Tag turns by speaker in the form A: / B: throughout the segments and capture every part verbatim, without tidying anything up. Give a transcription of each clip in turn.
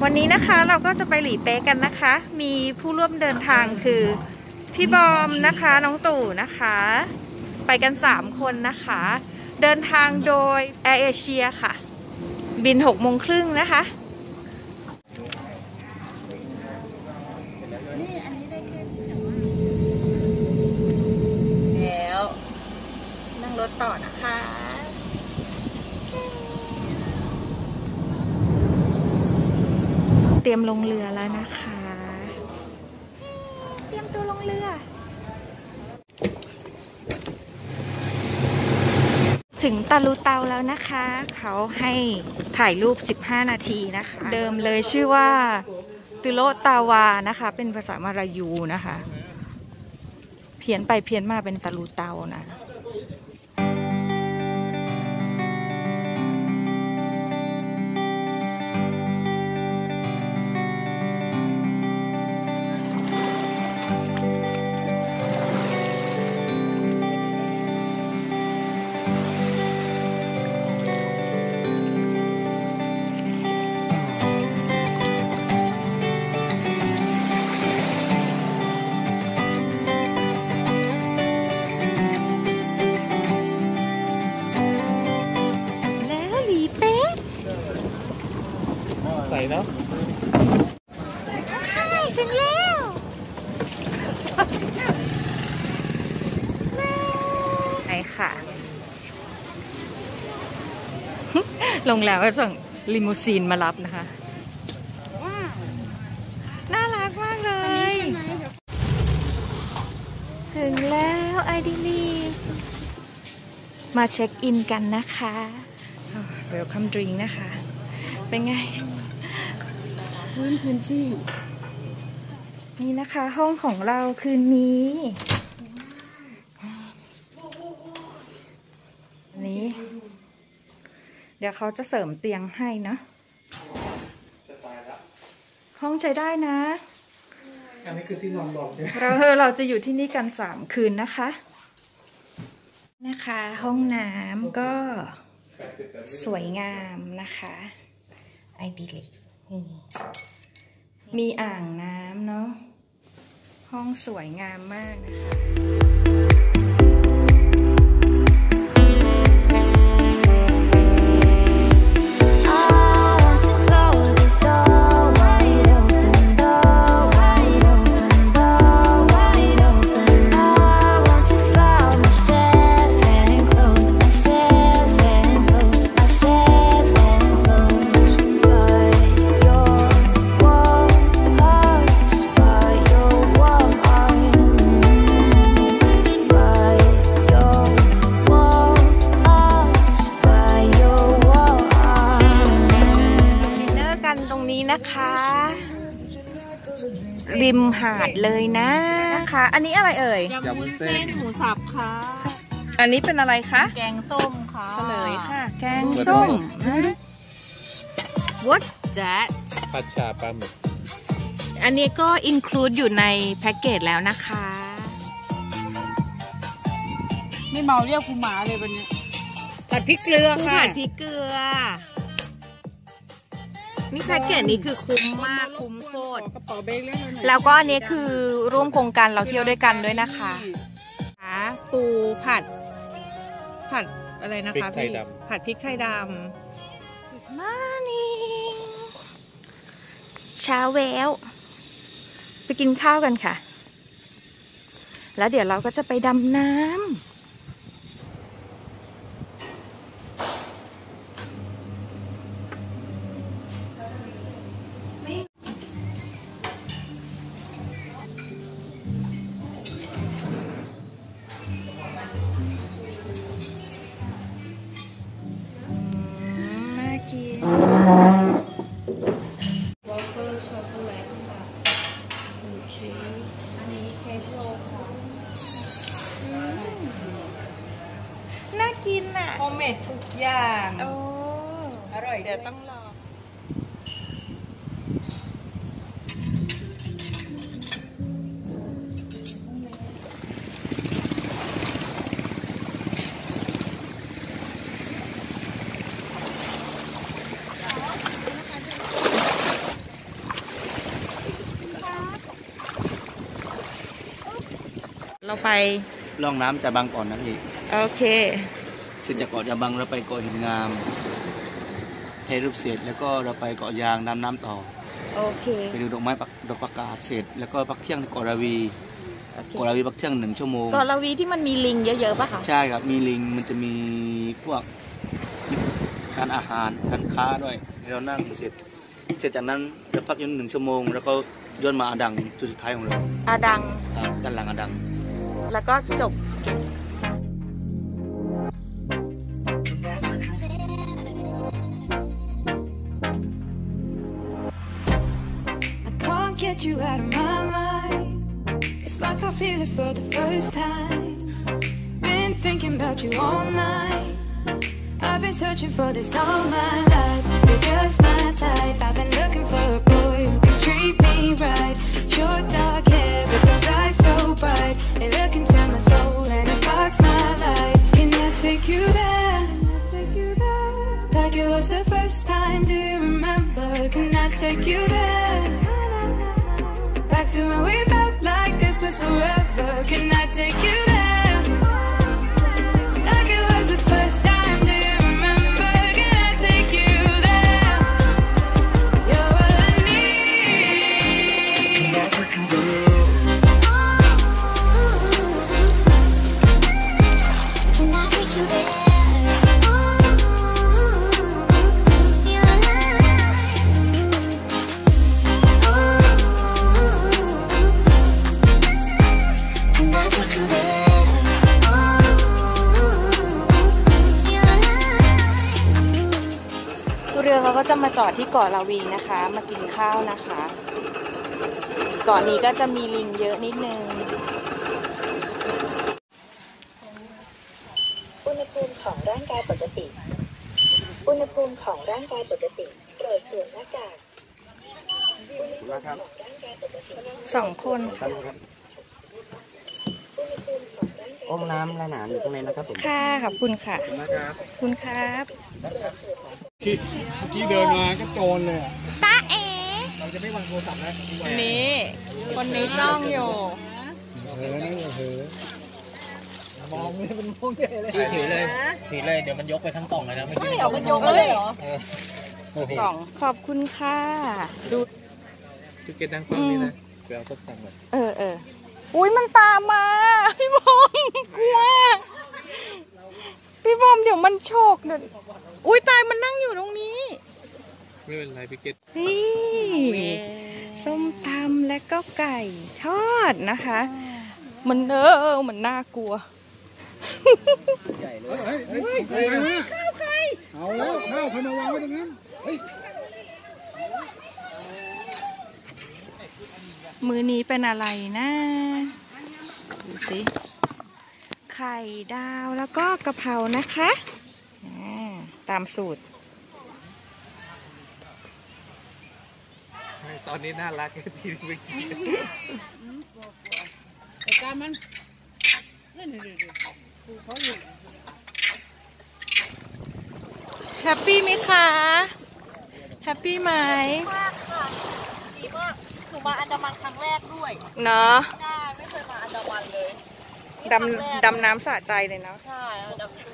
A: วันนี้นะคะเราก็จะไปหลีเป๊ะกันนะคะมีผู้ร่วมเดินทางคือพี่บอมนะคะน้องตู่นะคะไปกันสามคนนะคะเดินทางโดยแอร์เอเชียค่ะบินหกโมงครึ่งนะคะแล้วนั่งรถต่อนะคะเตรียมลงเรือแล้วนะคะเตรียมตัวลงเรือถึงตะลุเตาแล้วนะคะเขาให้ถ่ายรูปสิบห้านาทีนะคะเดิมเลยชื่อว่าตุโลตาวานะคะเป็นภาษามาลายูนะคะเพี้ยนไปเพี้ยนมาเป็นตะลุเตานะ
B: ใส่เนาะ
A: ถึงแล้วไปค่ะลงแล้วก็ส่งลิมูซีนมารับนะคะน่ารักมากเลยถึงแล้วไอดีลีมาเช็คอินกันนะคะเวลคัมดริงก์นะคะเป็นไงพื้นพื้นที่นี่นะคะห้องของเราคืนนี้นี้เดี๋ยวเขาจะเสริมเตียงให้นะห้องใช้ได้นะ
B: อันนี้คือที่นอนบอกใช่ไหม
A: เราเราจะอยู่ที่นี่กันสามคืนนะคะนะคะห้องน้ำก็สวยงามนะคะไอดีลิกมีอ่างน้ำเนาะห้องสวยงามมากนะคะนะคะริมหาดเลยนะนะคะอันนี้อะไรเอ่ย
C: ยำวุ้นเส้นหมูสับค่ะ
A: อันนี้เป็นอะไรคะ
C: แกงส้มค่ะ
A: เฉลยค่ะแกงส้ม What that
B: ผัดชาปลาหมึก
A: อันนี้ก็ include อยู่ในแพ็กเกจแล้วนะคะ
C: ไม่เมาเรียกกูหมาเลยวันนี้ผัดพริกเกลือค่ะ
A: ผัดพริกเกลือนี่แพ็กเกจนี้คือคุ้มมากคุ้มโคตรแล้วก็อันนี้คือร่วมโครงการเราเที่ยวด้วยกันด้วยนะคะปูผัดผัดอะไรนะคะพี่ผัดพริกไทยดำมานี่เช้าแววไปกินข้าวกันค่ะแล้วเดี๋ยวเราก็จะไปดำน้ำน่ากินอ่ะโฮมเมดทุกอย่างโอ้อร่อยเดี๋ยวต้องลองเราไป
D: ล่องน้ำจะบังก่อนนะพี่
A: โอเค
D: เสร็จจากเกาะจะบังเราไปเกาะหินงามถ่ายรูปเสร็จแล้วก็เราไปเกาะยางน้ำน้ำต่อ
A: โอเค
D: ไปดูดอกไม้ปักดอกประกาศเสร็จแล้วก็พักเที่ยงที่เกาะราวี
A: โอเค
D: เกาะราวีพักเที่ยงหนึ่งชั่วโมง
A: เกาะลาวีที่มันมีลิงเยอะๆป่ะคะ
D: ใช่ครับมีลิงมันจะมีพวกการอาหารการค้าด้วยเรานั่งเสร็จเสร็จจากนั้นเราพักอยู่หนึ่งชั่วโมงแล้วก็ย้อนมาอาดังจุดสุดท้ายของเรา
A: อาดัง
D: ครับด้านหลังอาดัง
A: แล้วก็จบ
E: Can't get you out of my mind. It's like I feel it for the first time. Been thinking about you all night. I've been searching for this all my life. You're just my type. I've been looking for a boy who can treat me right. Your dark hair, but those eyes so bright. They look into my soul and it sparks my life. Can I take you there? Can I take you there? Like it was the first time. Do you remember? Can I take you there? Back to when we felt like this was forever. Can I take you there? Like it was the first time. Do you remember? Can I take you there? You're all I need. Can I take you there? Can I take you there?
A: เรือเขาก็จะมาจอดที่เกาะลาวีนะคะ มากินข้าวนะคะ เกาะนี้ก็จะมีลิงเยอะนิดนึง
F: อุณหภูมิของร่างกายปกติ อุณหภูมิของร่างกายปกติโปรดสวมหน้ากากอุณหภูมิของร่างกายปกติ
A: สองคน
D: องน้ำและหนามอยู่ตรงนี้นะครับผม
A: ค่ะขอบคุณค่ะขอบคุณครับ
B: ที่ที่เดินมาก็โจรเลย
A: ตาเอ๋
B: เราจะไม่วางโทรศัพท์แล้ว
A: คนนี้ คนนี้จ้องอยู่
B: เฮ้ยนี่เฮ้ยมองเลยมันมองใหญ่เลย
D: ถือเลยถือเลยเดี๋ยวมันยกไปทั้งกล่องเลยนะไม่ใช่
A: เหรอมันยกเลยเหรอ กล่องขอบคุณค่ะดู
B: จุดเกตดังฟังนี่นะไปเอาต้นตังค์เลย
A: เออเอออุ้ยมันตามมาพี่บอมกลัวพี่บอมเดี๋ยวมันโฉกเดี๋ยวอุ้ยตายมันนั่งอยู่ตรงนี้
B: ไม่เป็นไรพี่เกต
A: นี่ส้มตำและก็ไก่ทอดนะคะ มันเออมันน่ากลัว
D: ใหญ่เลย
B: เฮ้ยเฮ้ยเฮ้ยข้าวใครเอาแล้วข้าวใครมาวางไว้ตรงนั้นเฮ้ย
A: มือนี้เป็นอะไรนะดูสิไข่ดาวแล้วก็กะเพรานะคะตามสูตร
B: ตอนนี้น่ารักแค่ทีเมื่อกี้
C: แต่การมันนี่นี่นี่เขาอยู่
A: แฮปปี้ไหมคะแฮปปี้ไหม
G: มากค่ะดีมากหนูมาอันดามันครั้งแรกด้วย
A: เนาะ
G: ใช่ไม่เคยมาอันดามันเลย
A: ดำดำน้ำสะใจเลยเนาะ
G: ใช่อันดามัน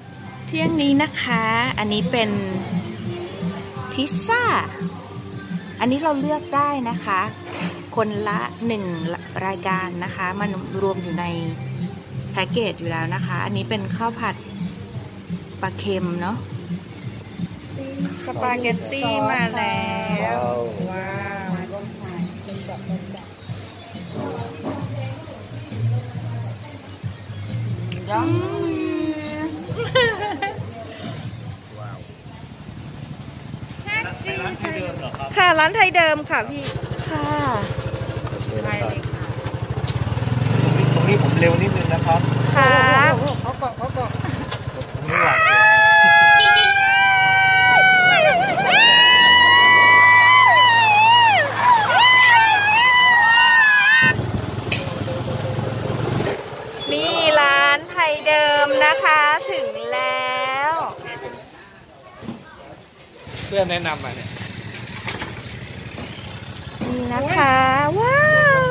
A: เที่ยงนี้นะคะ อันนี้เป็นพิซซ่าอันนี้เราเลือกได้นะคะ คนละหนึ่งรายการนะคะมันรวมอยู่ในแพ็กเกจอยู่แล้วนะคะอันนี้เป็นข้าวผัดปลาเค็มเนาะสปาเกตตี้มาแล้วว้าวค่ะร้านไทยเดิมค่ะพี่ค่ะไทยเลยค่ะ
B: ตรงนี้ผมเร็วนิดนึงนะครับ
A: ค่ะ
C: เขาเกาะเขาเกาะ
B: ตรงนี้หวาดเสียว
A: นี่ร้านไทยเดิมนะคะถึงแล้ว
B: เพื่อนแนะนำมาเนี่ย
A: นี่นะคะว้าว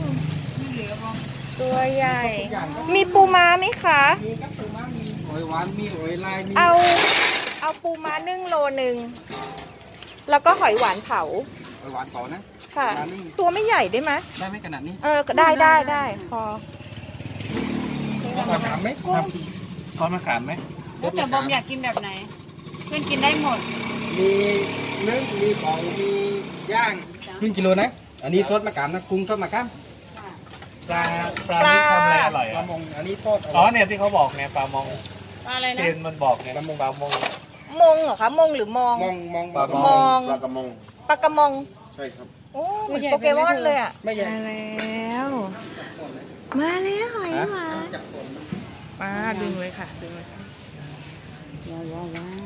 A: ตัวใหญ่มีปูม้าไหมคะ
B: มีกับปูม้ามีหอยหวานมีหอยลายมี
A: เอาเอาปูม้านึ่งโลหนึ่งแล้วก็หอยหวานเผา
B: หอยหวานเผานะ
A: ค่ะตัวไม่ใหญ่ได้ไหม
B: ได้ไหมขนาดนี้
A: เออได้ได้ได้พอ
B: มะขามไหมทอดมะขามไหม
C: แล้วแต่บอมอยากกินแบบไหนเพื่อนกินได้หมด
B: มีนึ่งมีเผามีย่างครึ่งกิโลนะอันนี้ทอดมะขามนะกุ้งทอดมะขามปลาปลาที่ทำอะไรอร่อยปลามงอันนี้ทอดอ๋อเนี่ยที่เขาบอกเนี่ยปลามง
C: ปลาอะไรนะ
B: เชนมันบอกเนี่ยปลามงปลามง
A: มงเหรอคะมงหรือมอง
B: มองมองปลาม
A: มอง
B: ปลากระมง
A: ปลากระมง
B: ใช่ครับ
A: โอ้เหมือนโปเกมอนเลยอ่ะ
B: ไม่ใหญ่
A: มาแล้วมาแล้วหอยหวานมาดึงเลยค่ะดึงเลยค่ะ
C: ว้าวว้าวว้าว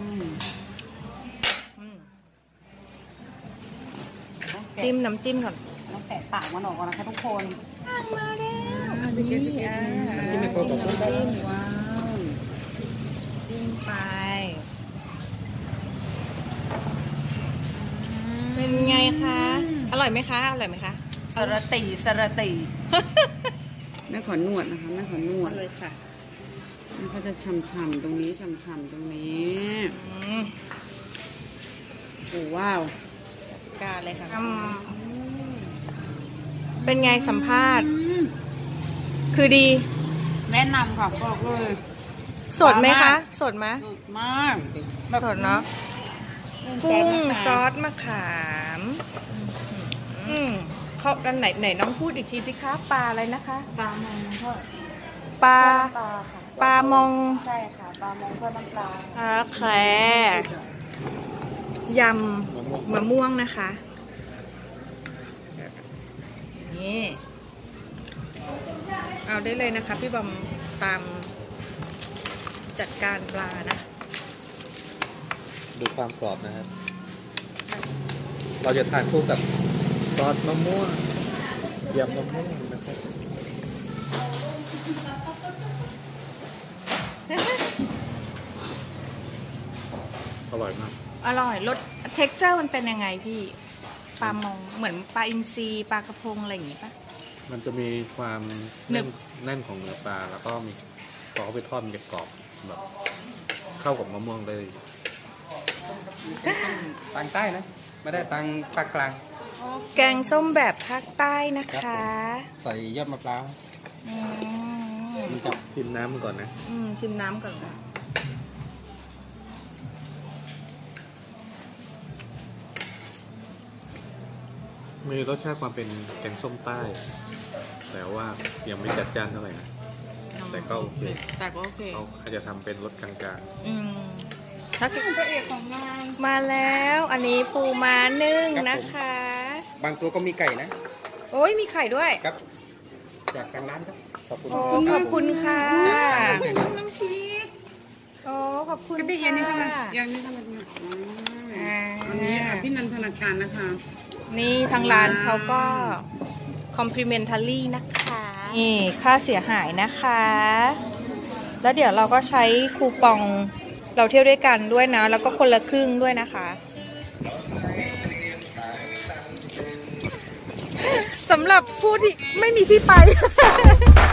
A: จิ้มน้ำจิ้มก่อน
C: ต้องแตะปากมันออกก่อนนะคะทุกคน
A: มาแล้ว
C: พี่เกพี่เก
B: ที่ไม่พอบอก
C: จิ้มว้าว
A: จิ้มไปเป็นไงคะอร่อยไหมคะอร่อยไหมคะ
C: สระตีสระตีแม่ขอนวดนะคะแม่ขอนวด
A: เลยค่ะ
C: มันก็จะช่ำๆตรงนี้ช่ำๆตรงนี้โอ้ว้าว
A: การเลยค่ะเป็นไงสัมภาษณ์คือดี
C: แนะนำค่ะบอกเลย
A: สดไหมคะสดไหม
C: สดมาก
A: สดเนาะกุ้งซอสมะขามอืมเขาด้านไหนไหนน้องพูดอีกทีสิคะปลาอะไรนะคะ
G: ปลามงทอด
A: ปลา
G: ปลาค่ะ
A: ปลามง
G: ใช่ค่ะปลามงทอดน้ำปลา
A: ปลาแครยำมะม่วงนะคะนี่เอาได้เลยนะคะพี่บอมตามจัดการปลานะ
B: ดูความกรอบนะครับเราจะทานคู่กับซอสมะม่วงยำมะม่วงนะครับอร่อยมาก
A: อร่อยรสเท็กเจอร์มันเป็นยังไงพี่ปลามงเหมือนปลาอินทรีปลากระพงอะไรอย่างงี้ปะ
H: มันจะมีความแน่นแน่นของเนื้อปลาแล้วก็มีพอเขาไปทอดมันจะกรอบแบบเข้ากับมะม่วงเลย
B: ตังใต้นะไม่ได้ตังภาคกลาง
A: แกงส้มแบบภาคใต้นะคะ
B: ใส่ยอดมะพร้าว
A: อืม
H: มันจะชิมน้ำมันก่อนนะ
A: อืมชิมน้ำก่อนค่ะ
H: มีรสชาติความเป็นแกงส้มใต้ แต่ว่ายังไม่จัดจ้านเท่าไหร่นะแต่ก็โอเค
A: แต่ก็โอเค
H: เขาอาจจะทำเป็นรสกลาง
A: อืมถ้าเกิด
C: พระเอกของงาน
A: มาแล้วอันนี้ปูม้านึ่งนะคะ
B: บางตัวก็มีไก่นะ
A: โอ้ยมีไข่ด้วย
B: ครับจากทางร้านครับขอบคุณ
A: โอ้ขอบคุณค่ะ
C: น้ำพริก
A: โอ้ขอบคุณ
C: กระติกยันนี่ทำไม
A: ค่ะ
C: ยันนี่ทำไมเนี่ย
A: อ่า
C: อันนี้ค่ะพี่นันทนาการนะคะ
A: นี่ทางร้านเขาก็ complimentary นะคะนี่ค่าเสียหายนะคะ แล้วเดี๋ยวเราก็ใช้คูปองเราเที่ยวด้วยกันด้วยนะ แล้วก็คนละครึ่งด้วยนะคะสำหรับผู้ที่ไม่มีที่ไป